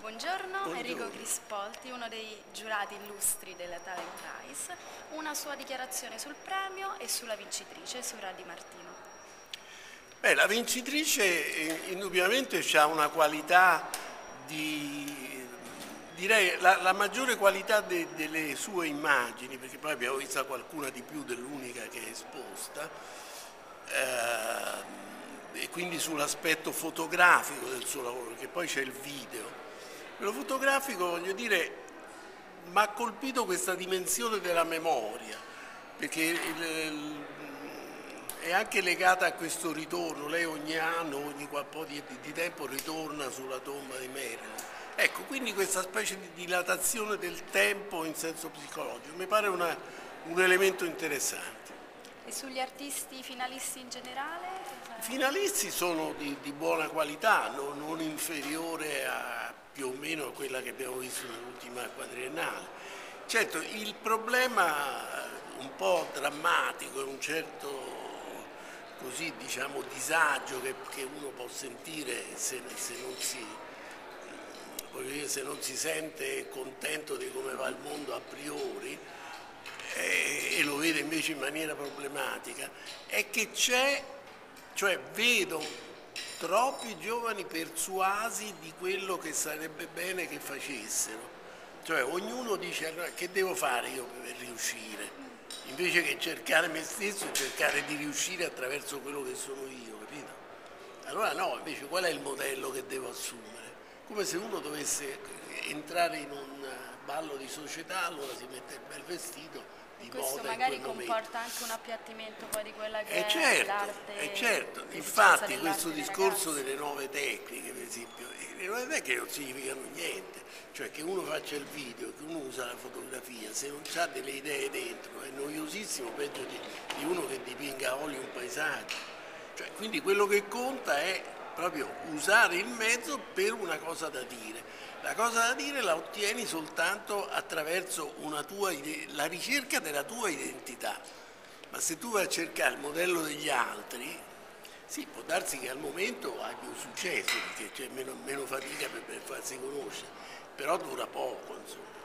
Buongiorno, Enrico Buongiorno. Crispolti, uno dei giurati illustri della Talent Prize. Una sua dichiarazione sul premio e sulla vincitrice, Sura Di Martino. Beh, la vincitrice indubbiamente ha una qualità direi la maggiore qualità delle sue immagini, perché poi abbiamo visto qualcuna di più dell'unica che è esposta, e quindi sull'aspetto fotografico del suo lavoro, perché poi c'è il video. Quello fotografico, voglio dire, mi ha colpito questa dimensione della memoria, perché è anche legata a questo ritorno. Lei ogni anno, ogni qual po' di tempo ritorna sulla tomba di Marilyn. Ecco, quindi questa specie di dilatazione del tempo in senso psicologico mi pare un elemento interessante. E sugli artisti finalisti in generale? I finalisti sono di buona qualità, non inferiore a più o meno a quella che abbiamo visto nell'ultima quadriennale. Certo, il problema un po' drammatico e un certo così, diciamo, disagio che uno può sentire se non si sente contento di come va il mondo a priori, e lo vede invece in maniera problematica, è che vedo troppi giovani persuasi di quello che sarebbe bene che facessero. Cioè ognuno dice: allora, che devo fare io per riuscire? Invece che cercare me stesso e cercare di riuscire attraverso quello che sono io, capito? Allora no, invece qual è il modello che devo assumere? Come se uno dovesse entrare in un ballo di società, allora si mette il bel vestito E di questo moda in magari quel momento. comporta anche un appiattimento poi di quella che E è l'arte, certo, l'esigenza infatti dell'arte questo dei discorso ragazzi. delle nuove tecniche, per esempio, le nuove tecniche non significano niente, cioè che uno faccia il video, che uno usa la fotografia, se non ha delle idee dentro è noiosissimo, peggio di uno che dipinga a olio un paesaggio. Cioè, quindi quello che conta è proprio usare il mezzo per una cosa da dire. La cosa da dire la ottieni soltanto attraverso la ricerca della tua identità. Ma se tu vai a cercare il modello degli altri, sì, può darsi che al momento hai più successo, perché c'è meno fatica per farsi conoscere, però dura poco, insomma.